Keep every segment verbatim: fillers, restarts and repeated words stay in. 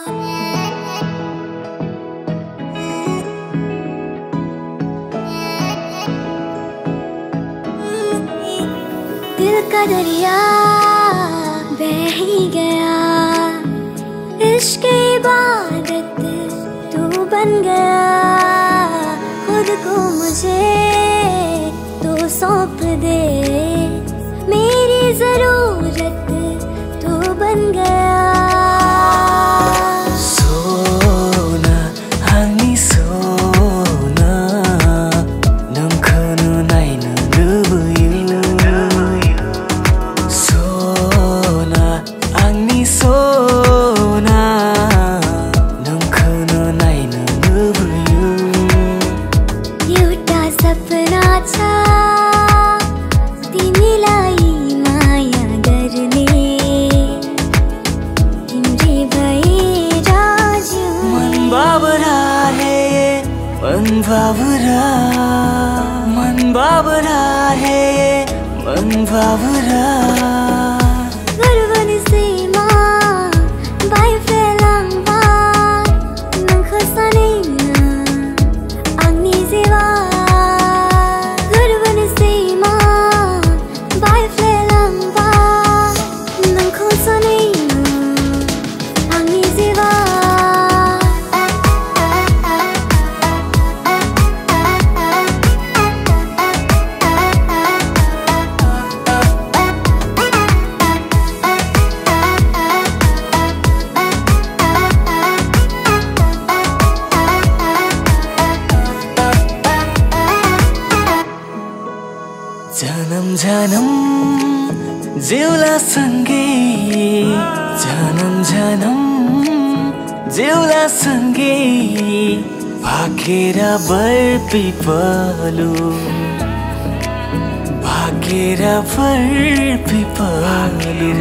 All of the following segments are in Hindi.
दिल का दरिया बह ही गया, इश्क इबादत तू बन गया। खुद को मुझे तो सौंप दे, मेरी जरूरत तू बन गया। सोना हामी सोना नंखोनु नायनो लुबैयो। सोना आंनि सोना नंखोनु नायनो लुबैयो। एउटा सपना छ तिमीलाई माया गर्ने, तिम्रै भएर जिउँ। मन बाबरा है मन बाबरा, मन बाबरा है मन Babra. Gurbani sema bai felang ba nang khasanina angni zewa. Gurbani sema bai felang ba nang khasanina angni zewa. जन्म जन्म जिउला सँगै, जन्म जन्म जिउला सँगै। भागेर बर पिपलु, भागेर बर पिपलु।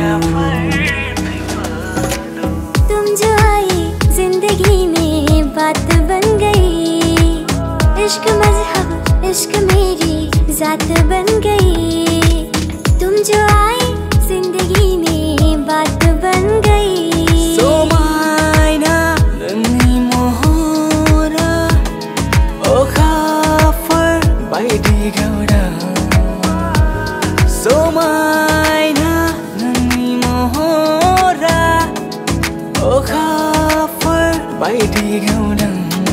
तुम जो आई जिंदगी में बात बन गई, इश्क मजहब इश्क मेरी जात बन गई। तुम जो आई जिंदगी में बात बन गई। सोमाइना नंनि मोहरा ओ खाफर बाइडी गौडा। सोमाइना नंनि मोहरा ओ खाफर बाइडी गौडा।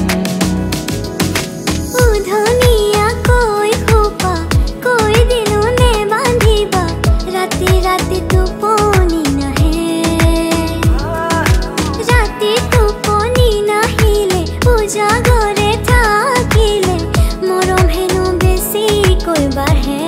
उधनिया कोई खोपा कोई दिलों ने बांधी बा, राती राती तू पोनी न है, राती तू पोनी न हिले। पूजा गोरे ठाकिले मोरो भेनु बेसी कोई बाहे।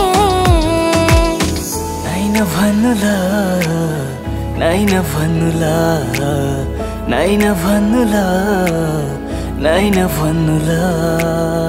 नाइन भन्नुला नाइन भन्नुला नाइन भन्नुला नाइन भन्नुला।